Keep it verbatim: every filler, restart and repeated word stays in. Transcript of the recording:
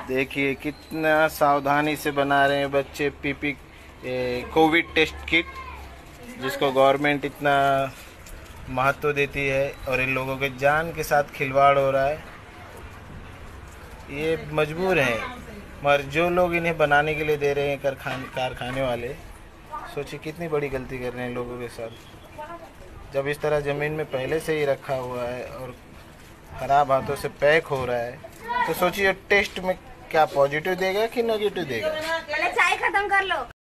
देखिए कितना सावधानी से बना रहे हैं बच्चे पीपी कोविड टेस्ट किट, जिसको गवर्नमेंट इतना महत्व देती है और इन लोगों के जान के साथ खिलवाड़ हो रहा है। ये मजबूर हैं, मगर जो लोग इन्हें बनाने के लिए दे रहे हैं कारखाने कारखाने वाले, सोचिए कितनी बड़ी गलती कर रहे हैं लोगों के साथ। जब इस तरह ज़मीन में पहले से ही रखा हुआ है और ख़राब हाथों से पैक हो रहा है, तो सोचिए टेस्ट में क्या पॉजिटिव देगा कि नेगेटिव देगा। पहले चाय खत्म कर लो।